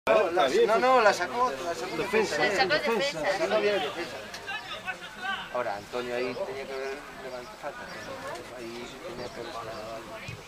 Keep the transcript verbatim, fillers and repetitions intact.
No, la, no, no, la sacó, la sacó defensa. La sacó defensa. La sacó bien defensa. Ahora, Antonio ahí tenía que levantar falta. Ahí tenía que haber